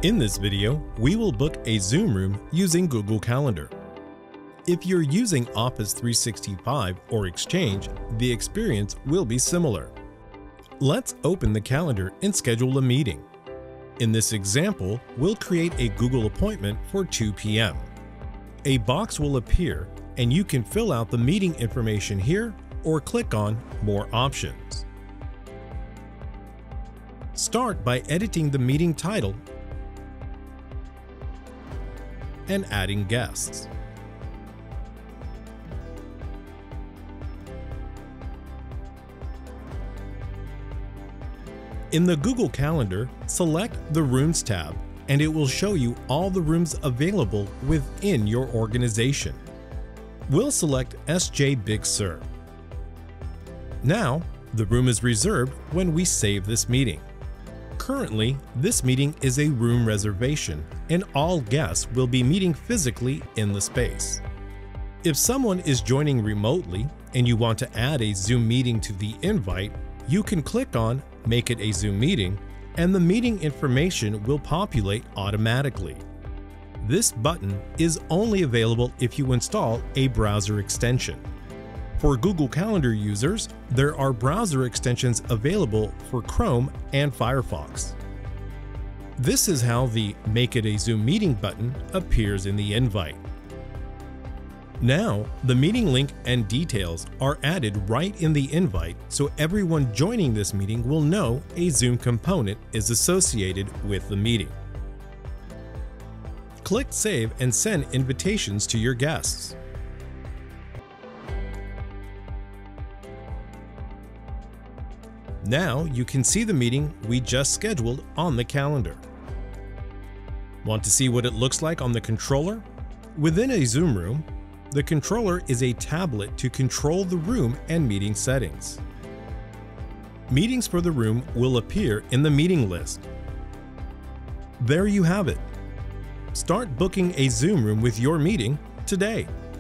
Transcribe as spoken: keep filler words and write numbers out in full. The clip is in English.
In this video, we will book a Zoom room using Google Calendar. If you're using Office three sixty-five or Exchange, the experience will be similar. Let's open the calendar and schedule a meeting. In this example, we'll create a Google appointment for two p m A box will appear and you can fill out the meeting information here or click on More Options. Start by editing the meeting title and adding guests. In the Google Calendar, select the Rooms tab and it will show you all the rooms available within your organization. We'll select S J Big Sur. Now, the room is reserved when we save this meeting. Currently, this meeting is a room reservation and all guests will be meeting physically in the space. If someone is joining remotely and you want to add a Zoom meeting to the invite, you can click on Make it a Zoom meeting and the meeting information will populate automatically. This button is only available if you install a browser extension. For Google Calendar users, there are browser extensions available for Chrome and Firefox. This is how the Make it a Zoom meeting button appears in the invite. Now, the meeting link and details are added right in the invite so everyone joining this meeting will know a Zoom component is associated with the meeting. Click Save and send invitations to your guests. Now you can see the meeting we just scheduled on the calendar. Want to see what it looks like on the controller? Within a Zoom room, the controller is a tablet to control the room and meeting settings. Meetings for the room will appear in the meeting list. There you have it. Start booking a Zoom room with your meeting today.